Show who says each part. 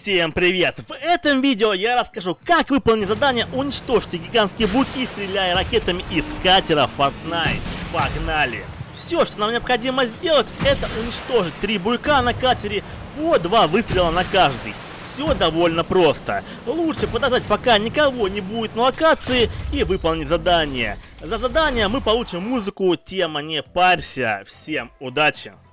Speaker 1: Всем привет! В этом видео я расскажу, как выполнить задание «Уничтожьте гигантские буки, стреляя ракетами из катера Fortnite». Погнали! Все, что нам необходимо сделать, это уничтожить 3 буйка на катере по 2 выстрела на каждый. Все довольно просто. Лучше подождать, пока никого не будет на локации, и выполнить задание. За задание мы получим музыку «Тема не парься». Всем удачи!